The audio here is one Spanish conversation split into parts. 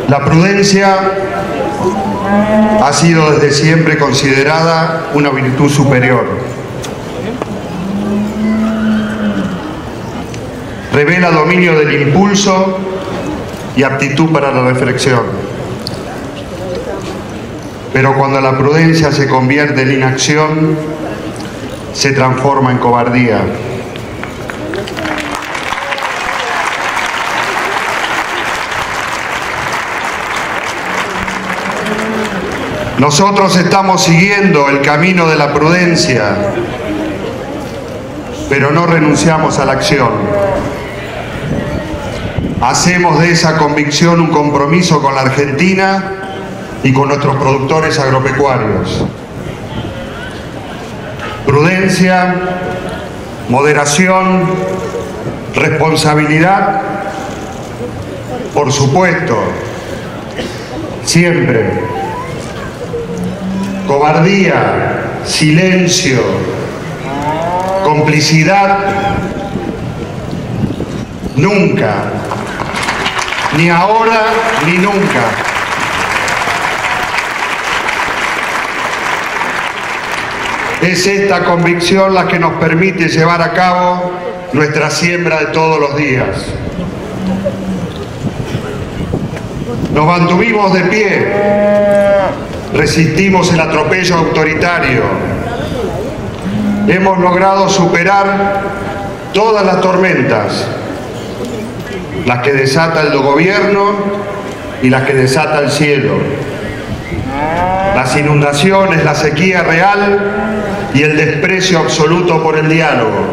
La prudencia ha sido desde siempre considerada una virtud superior. Revela dominio del impulso y aptitud para la reflexión. Pero cuando la prudencia se convierte en inacción, se transforma en cobardía. Nosotros estamos siguiendo el camino de la prudencia, pero no renunciamos a la acción. Hacemos de esa convicción un compromiso con la Argentina y con nuestros productores agropecuarios. Prudencia, moderación, responsabilidad, por supuesto, siempre. Cobardía, silencio, complicidad, nunca, ni ahora ni nunca. Es esta convicción la que nos permite llevar a cabo nuestra siembra de todos los días. Nos mantuvimos de pie, resistimos el atropello autoritario, hemos logrado superar todas las tormentas, las que desata el gobierno y las que desata el cielo, las inundaciones, la sequía real y el desprecio absoluto por el diálogo.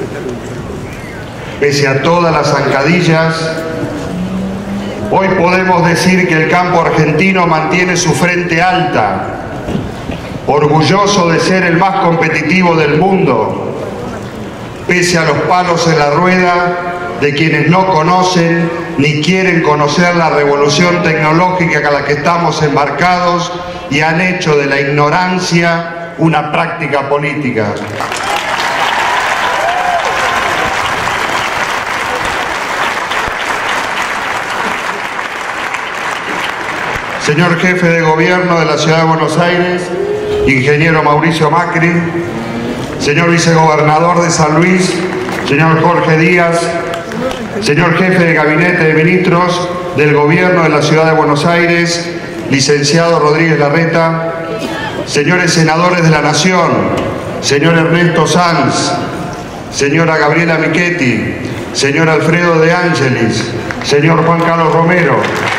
Pese a todas las zancadillas, hoy podemos decir que el campo argentino mantiene su frente alta, orgulloso de ser el más competitivo del mundo, pese a los palos en la rueda de quienes no conocen ni quieren conocer la revolución tecnológica a la que estamos embarcados y han hecho de la ignorancia una práctica política. Señor Jefe de Gobierno de la Ciudad de Buenos Aires, ingeniero Mauricio Macri, señor Vicegobernador de San Luis, señor Jorge Díaz, señor Jefe de Gabinete de Ministros del Gobierno de la Ciudad de Buenos Aires, licenciado Rodríguez Larreta, señores senadores de la Nación, señor Ernesto Sanz, señora Gabriela Michetti, señor Alfredo De Angelis, señor Juan Carlos Romero,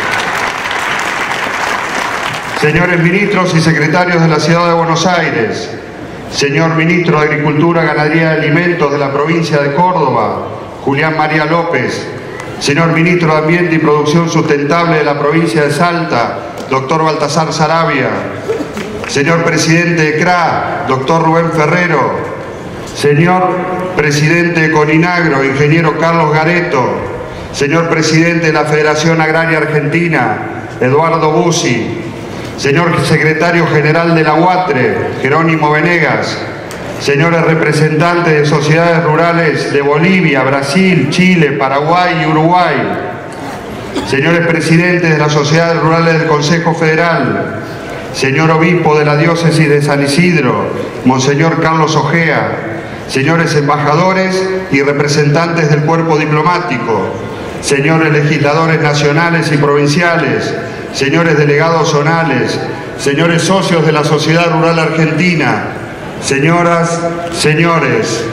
señores ministros y secretarios de la Ciudad de Buenos Aires, señor ministro de Agricultura, Ganadería y Alimentos de la provincia de Córdoba, Julián María López, señor ministro de Ambiente y Producción Sustentable de la provincia de Salta, doctor Baltasar Sarabia, señor presidente de CRA, doctor Rubén Ferrero, señor presidente de Coninagro, ingeniero Carlos Gareto, señor presidente de la Federación Agraria Argentina, Eduardo Bussi, señor secretario general de la UATRE, Jerónimo Venegas, señores representantes de sociedades rurales de Bolivia, Brasil, Chile, Paraguay y Uruguay, señores presidentes de las sociedades rurales del Consejo Federal, señor obispo de la diócesis de San Isidro, monseñor Carlos Ojea, señores embajadores y representantes del cuerpo diplomático, señores legisladores nacionales y provinciales, señores delegados zonales, señores socios de la Sociedad Rural Argentina, señoras, señores,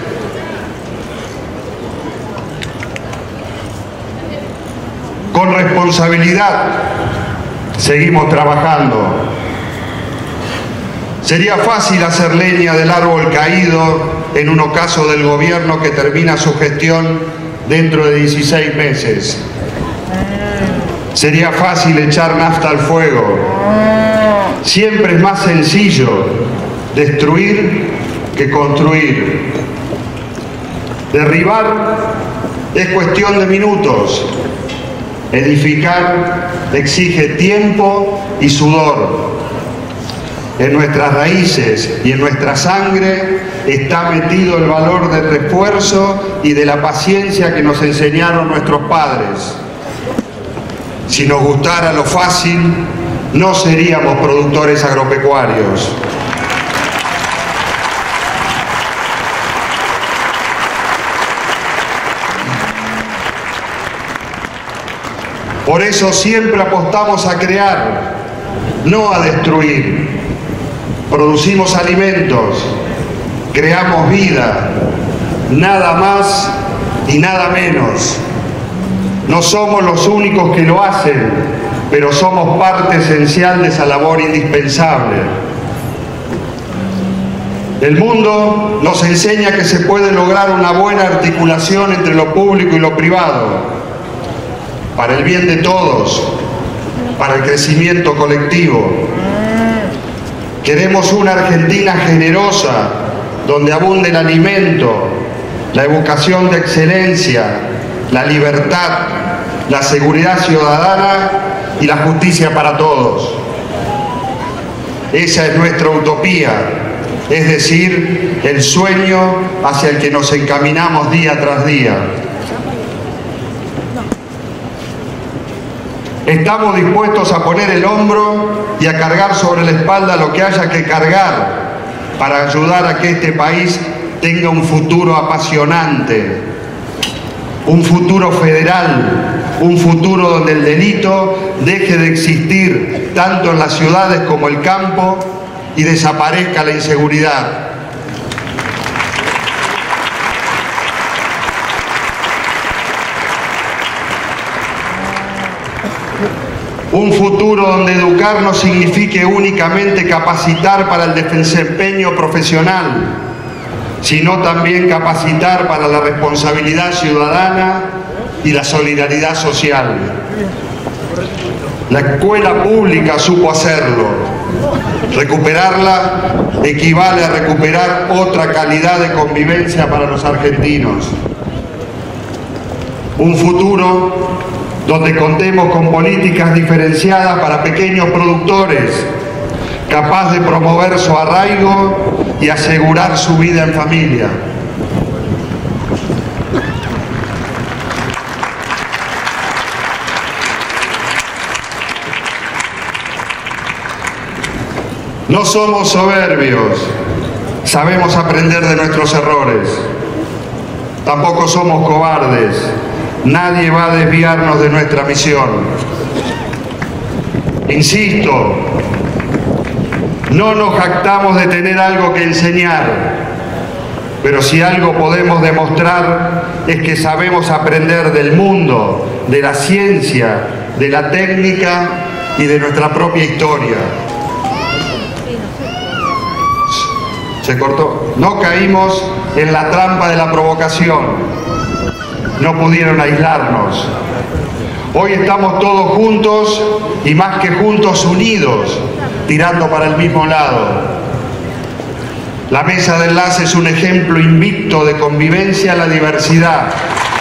con responsabilidad seguimos trabajando. Sería fácil hacer leña del árbol caído en un ocaso del gobierno que termina su gestión dentro de 16 meses. Sería fácil echar nafta al fuego. Siempre es más sencillo destruir que construir. Derribar es cuestión de minutos. Edificar exige tiempo y sudor. En nuestras raíces y en nuestra sangre está metido el valor del esfuerzo y de la paciencia que nos enseñaron nuestros padres. Si nos gustara lo fácil, no seríamos productores agropecuarios. Por eso siempre apostamos a crear, no a destruir. Producimos alimentos, creamos vida, nada más y nada menos. No somos los únicos que lo hacen, pero somos parte esencial de esa labor indispensable. El mundo nos enseña que se puede lograr una buena articulación entre lo público y lo privado, para el bien de todos, para el crecimiento colectivo. Queremos una Argentina generosa, donde abunde el alimento, la educación de excelencia, la libertad, la seguridad ciudadana y la justicia para todos. Esa es nuestra utopía, es decir, el sueño hacia el que nos encaminamos día tras día. Estamos dispuestos a poner el hombro y a cargar sobre la espalda lo que haya que cargar para ayudar a que este país tenga un futuro apasionante, un futuro federal, un futuro donde el delito deje de existir tanto en las ciudades como el campo y desaparezca la inseguridad. Un futuro donde educar no signifique únicamente capacitar para el desempeño profesional, sino también capacitar para la responsabilidad ciudadana y la solidaridad social. La escuela pública supo hacerlo. Recuperarla equivale a recuperar otra calidad de convivencia para los argentinos. Un futuro donde contemos con políticas diferenciadas para pequeños productores, capaz de promover su arraigo y asegurar su vida en familia. No somos soberbios, sabemos aprender de nuestros errores. Tampoco somos cobardes. Nadie va a desviarnos de nuestra misión. Insisto, no nos jactamos de tener algo que enseñar, pero si algo podemos demostrar es que sabemos aprender del mundo, de la ciencia, de la técnica y de nuestra propia historia. Se cortó. No caímos en la trampa de la provocación. No pudieron aislarnos. Hoy estamos todos juntos y más que juntos, unidos, tirando para el mismo lado. La mesa de enlace es un ejemplo invicto de convivencia a la diversidad.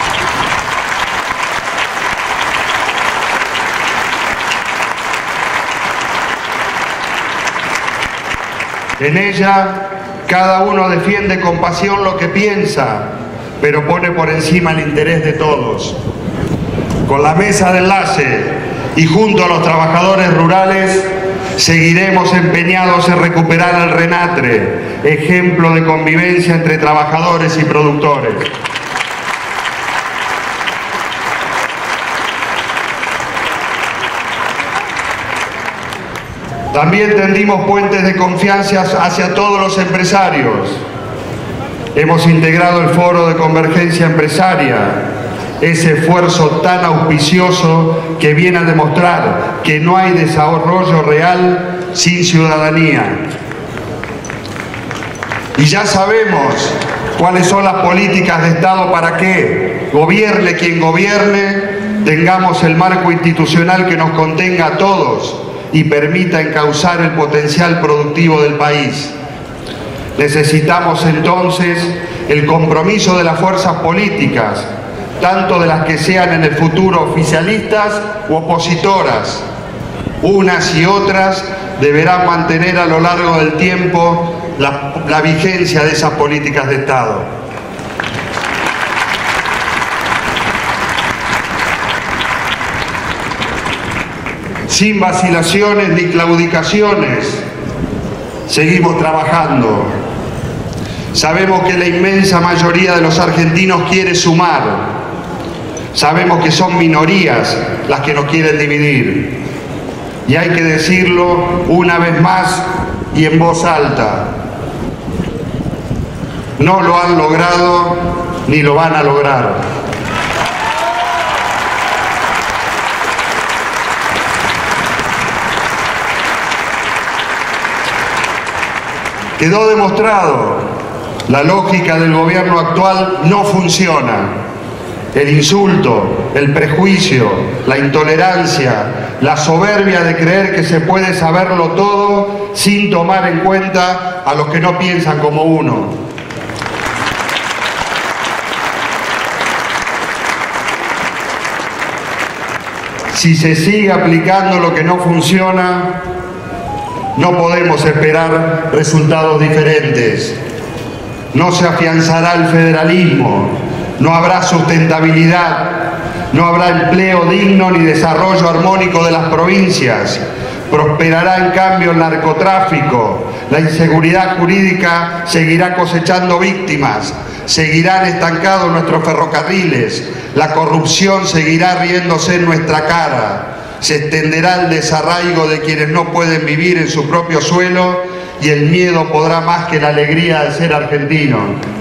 En ella, cada uno defiende con pasión lo que piensa, pero pone por encima el interés de todos. Con la mesa de enlace y junto a los trabajadores rurales, seguiremos empeñados en recuperar el RENATRE, ejemplo de convivencia entre trabajadores y productores. También tendimos puentes de confianza hacia todos los empresarios. Hemos integrado el Foro de Convergencia Empresaria, ese esfuerzo tan auspicioso que viene a demostrar que no hay desarrollo real sin ciudadanía. Y ya sabemos cuáles son las políticas de Estado para que, gobierne quien gobierne, tengamos el marco institucional que nos contenga a todos y permita encauzar el potencial productivo del país. Necesitamos entonces el compromiso de las fuerzas políticas, tanto de las que sean en el futuro oficialistas u opositoras. Unas y otras deberán mantener a lo largo del tiempo la vigencia de esas políticas de Estado. sin vacilaciones ni claudicaciones, seguimos trabajando. Sabemos que la inmensa mayoría de los argentinos quiere sumar. Sabemos que son minorías las que nos quieren dividir. Y hay que decirlo una vez más y en voz alta. No lo han logrado ni lo van a lograr. Quedó demostrado, la lógica del gobierno actual no funciona. El insulto, el prejuicio, la intolerancia, la soberbia de creer que se puede saberlo todo sin tomar en cuenta a los que no piensan como uno. Si se sigue aplicando lo que no funciona, no podemos esperar resultados diferentes. No se afianzará el federalismo, no habrá sustentabilidad, no habrá empleo digno ni desarrollo armónico de las provincias. Prosperará en cambio el narcotráfico, la inseguridad jurídica seguirá cosechando víctimas, seguirán estancados nuestros ferrocarriles, la corrupción seguirá riéndose en nuestra cara. Se extenderá el desarraigo de quienes no pueden vivir en su propio suelo y el miedo podrá más que la alegría de ser argentino.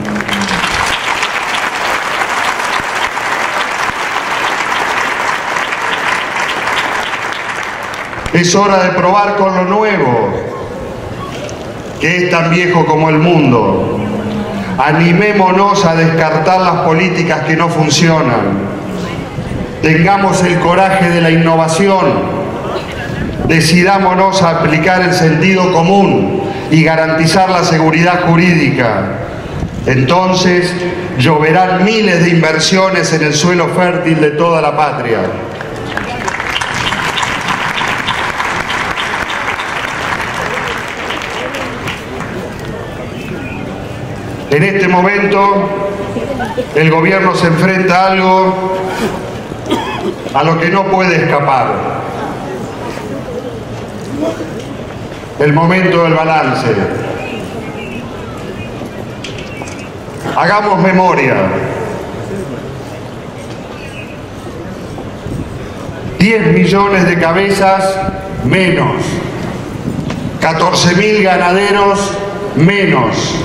Es hora de probar con lo nuevo, que es tan viejo como el mundo. Animémonos a descartar las políticas que no funcionan. Tengamos el coraje de la innovación, decidámonos a aplicar el sentido común y garantizar la seguridad jurídica. Entonces lloverán miles de inversiones en el suelo fértil de toda la patria. En este momento el gobierno se enfrenta a algo a lo que no puede escapar. El momento del balance. Hagamos memoria. 10 millones de cabezas menos. 14.000 ganaderos menos.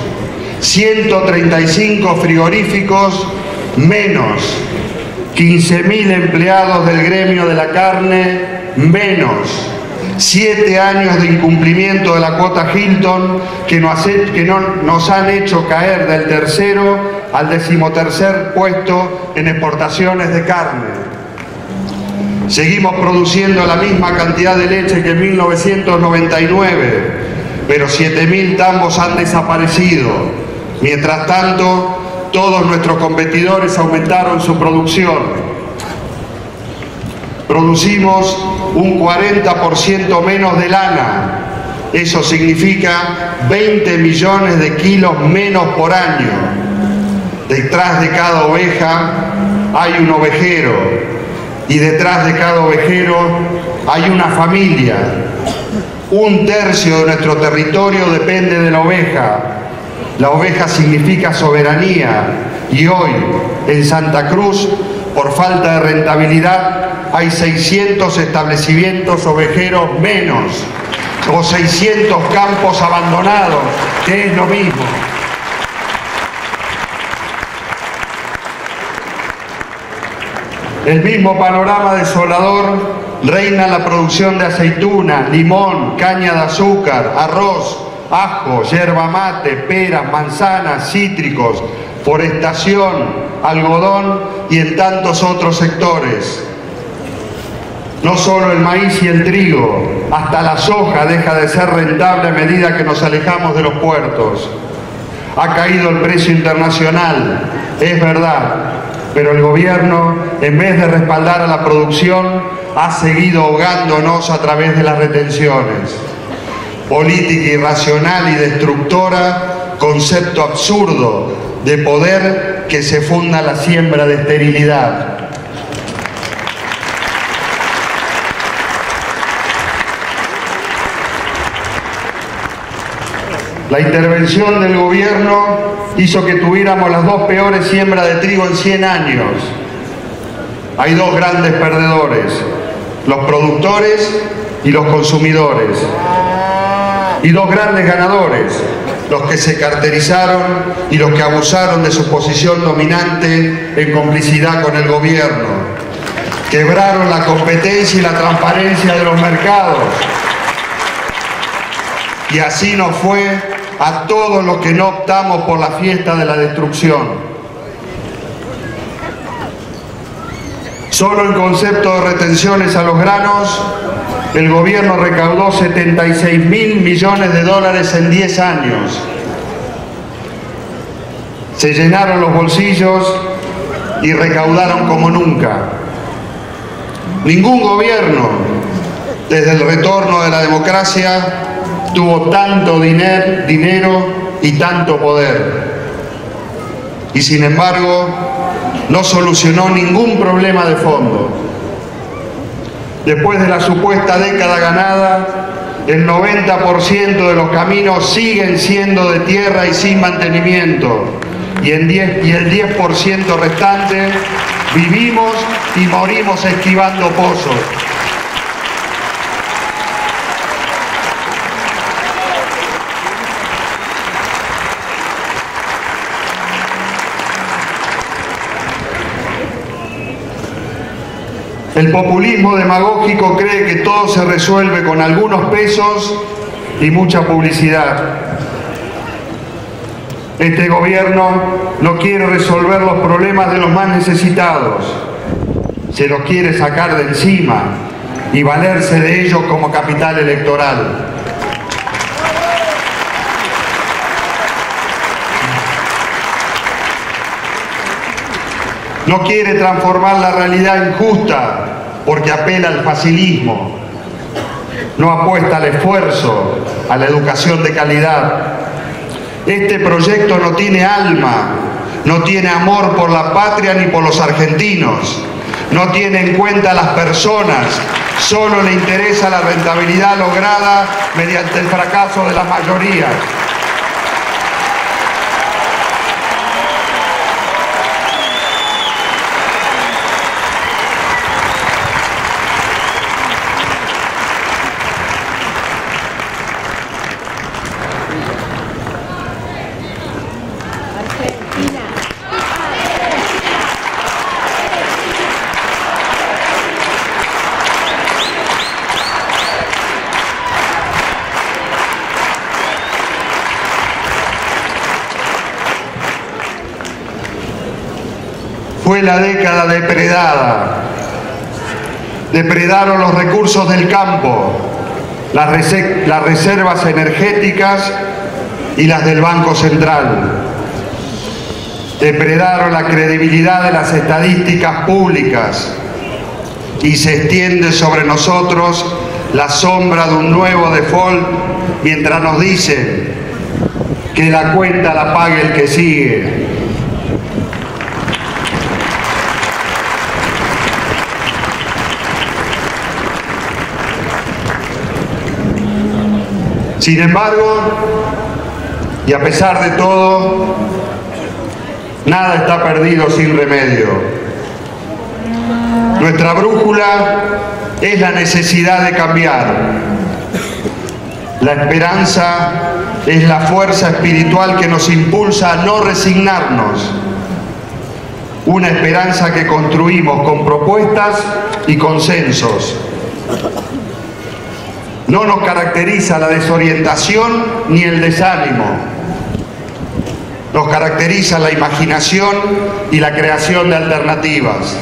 135 frigoríficos menos. 15.000 empleados del gremio de la carne menos. 7 años de incumplimiento de la cuota Hilton que nos han hecho caer del tercero al 13º puesto en exportaciones de carne. Seguimos produciendo la misma cantidad de leche que en 1999, pero 7.000 tambos han desaparecido. Mientras tanto, todos nuestros competidores aumentaron su producción. Producimos un 40% menos de lana. Eso significa 20 millones de kilos menos por año. Detrás de cada oveja hay un ovejero y detrás de cada ovejero hay una familia. 1/3 de nuestro territorio depende de la oveja. La oveja significa soberanía y hoy en Santa Cruz, por falta de rentabilidad, hay 600 establecimientos ovejeros menos o 600 campos abandonados, que es lo mismo. El mismo panorama desolador reina la producción de aceituna, limón, caña de azúcar, arroz, ajo, yerba mate, peras, manzanas, cítricos, forestación, algodón y en tantos otros sectores. No solo el maíz y el trigo, hasta la soja deja de ser rentable a medida que nos alejamos de los puertos. Ha caído el precio internacional, es verdad, pero el gobierno, en vez de respaldar a la producción, ha seguido ahogándonos a través de las retenciones. Política irracional y destructora, concepto absurdo de poder que se funda en la siembra de esterilidad. La intervención del gobierno hizo que tuviéramos las dos peores siembras de trigo en 100 años. Hay dos grandes perdedores, los productores y los consumidores. Y dos grandes ganadores, los que se carterizaron y los que abusaron de su posición dominante en complicidad con el gobierno. Quebraron la competencia y la transparencia de los mercados. Y así nos fue a todos los que no optamos por la fiesta de la destrucción. Solo en concepto de retenciones a los granos, el gobierno recaudó 76.000 millones de dólares en 10 años. Se llenaron los bolsillos y recaudaron como nunca. Ningún gobierno, desde el retorno de la democracia, tuvo tanto dinero y tanto poder. Y sin embargo, no solucionó ningún problema de fondo. Después de la supuesta década ganada, el 90% de los caminos siguen siendo de tierra y sin mantenimiento. Y el 10% restante vivimos y morimos esquivando pozos. El populismo demagógico cree que todo se resuelve con algunos pesos y mucha publicidad. Este gobierno no quiere resolver los problemas de los más necesitados. Se los quiere sacar de encima y valerse de ellos como capital electoral. No quiere transformar la realidad injusta porque apela al facilismo. No apuesta al esfuerzo, a la educación de calidad. Este proyecto no tiene alma, no tiene amor por la patria ni por los argentinos. No tiene en cuenta a las personas, solo le interesa la rentabilidad lograda mediante el fracaso de las mayorías. Fue la década depredada. Depredaron los recursos del campo, las reservas energéticas y las del Banco Central. Depredaron la credibilidad de las estadísticas públicas y se extiende sobre nosotros la sombra de un nuevo default mientras nos dicen que la cuenta la pague el que sigue. Sin embargo, y a pesar de todo, nada está perdido sin remedio. Nuestra brújula es la necesidad de cambiar. La esperanza es la fuerza espiritual que nos impulsa a no resignarnos. Una esperanza que construimos con propuestas y consensos. No nos caracteriza la desorientación ni el desánimo. Nos caracteriza la imaginación y la creación de alternativas.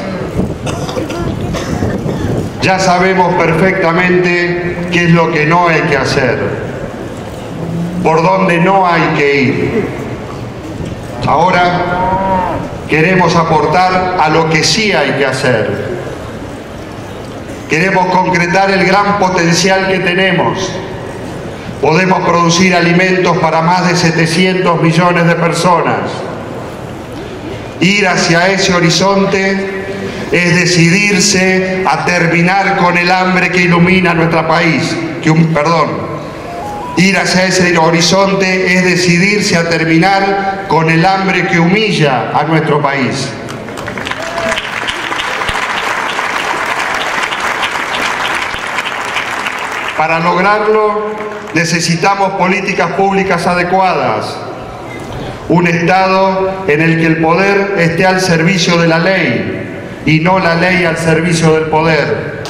Ya sabemos perfectamente qué es lo que no hay que hacer, por dónde no hay que ir. Ahora queremos aportar a lo que sí hay que hacer. Queremos concretar el gran potencial que tenemos. Podemos producir alimentos para más de 700 millones de personas. Ir hacia ese horizonte es decidirse a terminar con el hambre que ilumina nuestro país, Ir hacia ese horizonte es decidirse a terminar con el hambre que humilla a nuestro país. Para lograrlo, necesitamos políticas públicas adecuadas, un Estado en el que el poder esté al servicio de la ley y no la ley al servicio del poder.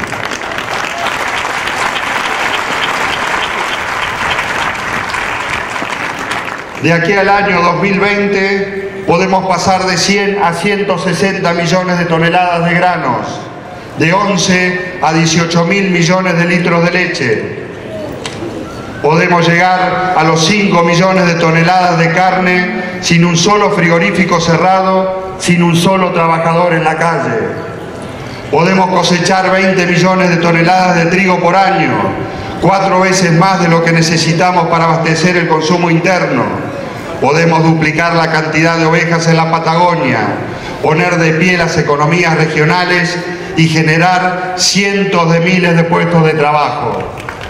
De aquí al año 2020 podemos pasar de 100 a 160 millones de toneladas de granos, de 11 a 18.000 millones de litros de leche. Podemos llegar a los 5 millones de toneladas de carne sin un solo frigorífico cerrado, sin un solo trabajador en la calle. Podemos cosechar 20 millones de toneladas de trigo por año, 4 veces más de lo que necesitamos para abastecer el consumo interno. Podemos duplicar la cantidad de ovejas en la Patagonia, poner de pie las economías regionales y generar cientos de miles de puestos de trabajo.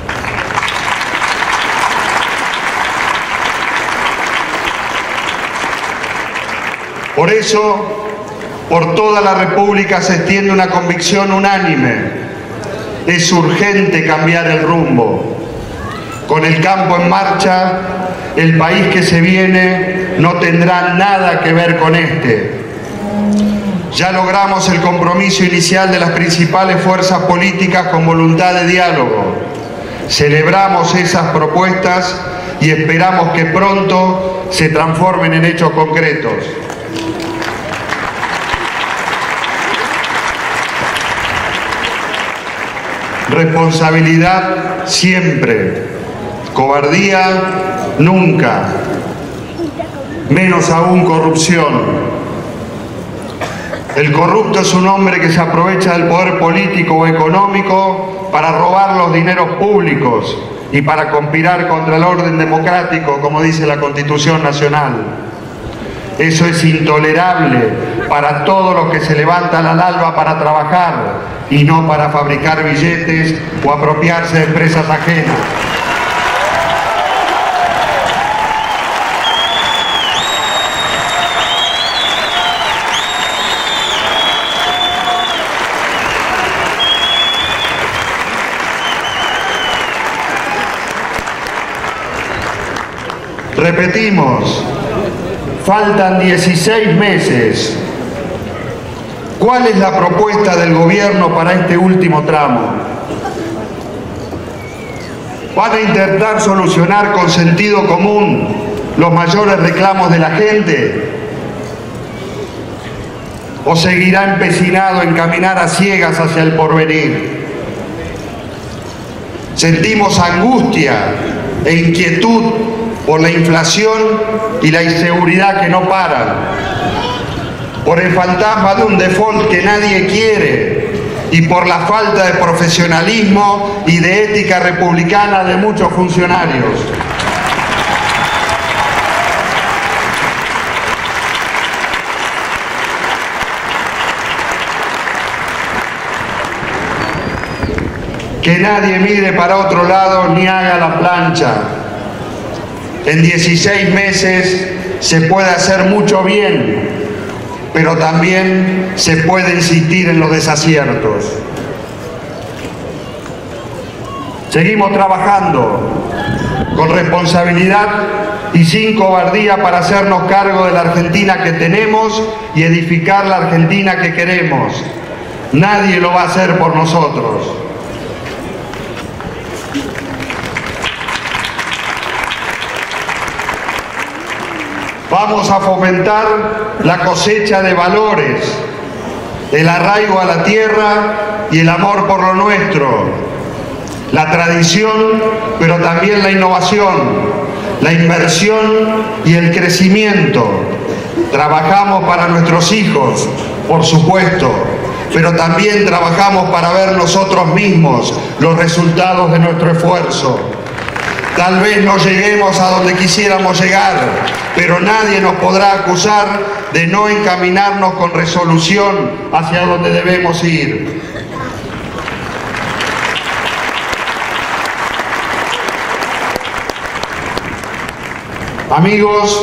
Por eso, por toda la República se extiende una convicción unánime: es urgente cambiar el rumbo. Con el campo en marcha, el país que se viene no tendrá nada que ver con este. Ya logramos el compromiso inicial de las principales fuerzas políticas con voluntad de diálogo. Celebramos esas propuestas y esperamos que pronto se transformen en hechos concretos. Responsabilidad siempre, cobardía nunca, menos aún corrupción. El corrupto es un hombre que se aprovecha del poder político o económico para robar los dineros públicos y para conspirar contra el orden democrático, como dice la Constitución Nacional. Eso es intolerable para todos los que se levantan al alba para trabajar y no para fabricar billetes o apropiarse de empresas ajenas. Repetimos, faltan 16 meses. ¿Cuál es la propuesta del gobierno para este último tramo? ¿Van a intentar solucionar con sentido común los mayores reclamos de la gente? ¿O seguirá empecinado en caminar a ciegas hacia el porvenir? Sentimos angustia e inquietud por la inflación y la inseguridad que no paran, por el fantasma de un default que nadie quiere y por la falta de profesionalismo y de ética republicana de muchos funcionarios. Que nadie mire para otro lado ni haga la plancha. En 16 meses se puede hacer mucho bien, pero también se puede insistir en los desaciertos. Seguimos trabajando con responsabilidad y sin cobardía para hacernos cargo de la Argentina que tenemos y edificar la Argentina que queremos. Nadie lo va a hacer por nosotros. Vamos a fomentar la cosecha de valores, el arraigo a la tierra y el amor por lo nuestro, la tradición, pero también la innovación, la inversión y el crecimiento. Trabajamos para nuestros hijos, por supuesto, pero también trabajamos para ver nosotros mismos los resultados de nuestro esfuerzo. Tal vez no lleguemos a donde quisiéramos llegar, pero nadie nos podrá acusar de no encaminarnos con resolución hacia donde debemos ir. Amigos,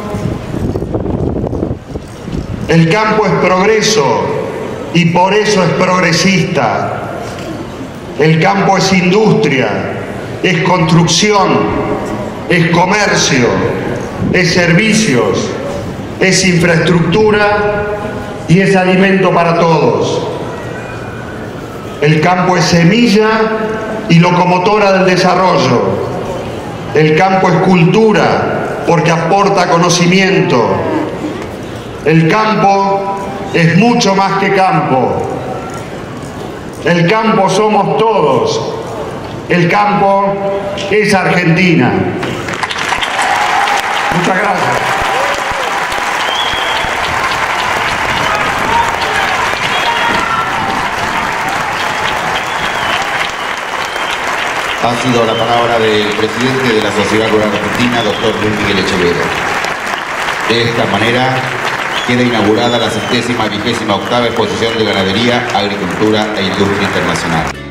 el campo es progreso y por eso es progresista. El campo es industria, es construcción, es comercio, es servicios, es infraestructura y es alimento para todos. El campo es semilla y locomotora del desarrollo. El campo es cultura porque aporta conocimiento. El campo es mucho más que campo. El campo somos todos. El campo es Argentina. Muchas gracias. Ha sido la palabra del presidente de la Sociedad Rural Argentina, doctor Luis Miguel Echeverría. De esta manera queda inaugurada la 128ª Exposición de Ganadería, Agricultura e Industria Internacional.